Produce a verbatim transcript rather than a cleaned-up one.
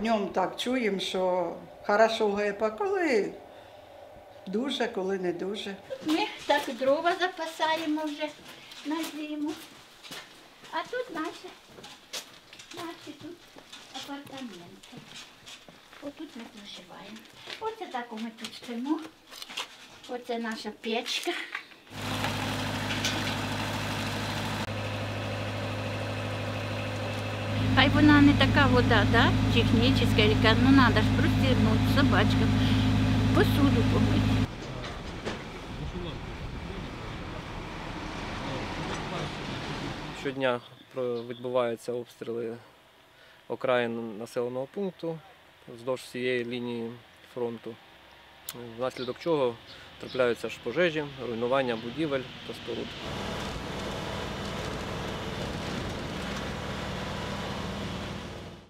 днем так чуємо, що хорошо гепа, коли дуже, коли не дуже. Ми так дрова запасаємо вже на зиму. А тут наші, наші тут апартаменти. Отут ми проживаємо. Оце так ми тут спимо. Оце наша печка. Хай вона не така вода, да? Технічна, яка, ну треба ж простірнути собачкам, посуду помити. Щодня відбуваються обстріли окраїн населеного пункту вздовж всієї лінії фронту, внаслідок чого трапляються ж пожежі, руйнування будівель та споруд.